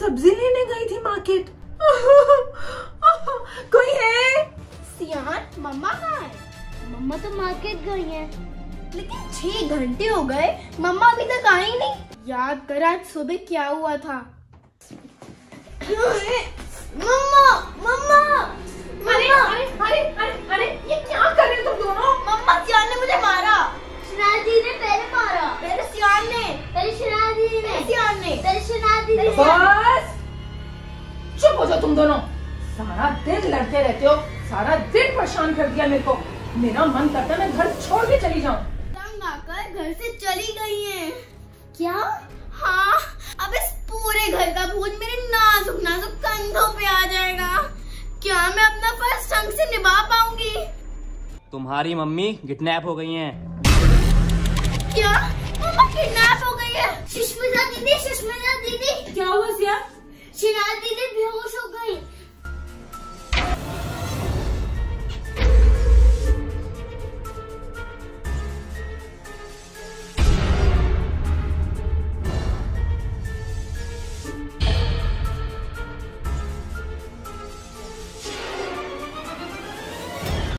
सब्जी लेने गई थी मार्केट। कोई है? सियान, मम्मा कहाँ है? मम्मा तो मार्केट गई हैं। लेकिन 6 घंटे हो गए, मम्मा अभी तक आई नहीं। याद कर आज सुबह क्या हुआ था। मम्मा, मम्मा, अरे अरे अरे अरे अरे ये क्या कर रहे हो तुम दोनों? मम्मा सियान ने मुझे मारा। शनाज दीदी ने पहले मारा। पहले सियान ने। पहले शनाज दीदी ने। सियान ने। पहले शनाज दीदी ने। बस चुप हो जाओ तुम दोनों। सारा दिन लड़ते रहते हो, सारा दिन परेशान कर दिया मेरे को। मेरा मन करता है मैं घर छोड़ के चली जाऊं। तंग आकर घर से चली गई हैं। क्या? हाँ, अब इस पूरे घर का बोझ मेरे नाजुक नाजुक कंधों पे आ जाएगा। क्या मैं अपना फर्ज ढंग से निभा पाऊंगी? तुम्हारी मम्मी किडनैप हो गई हैं। क्या? मम्मा किडनैप हो गई है? सुष्मिता दीदी, सुष्मिता दीदी। क्या हुआ सिया? शनाज दीदी बेहोश हो गई।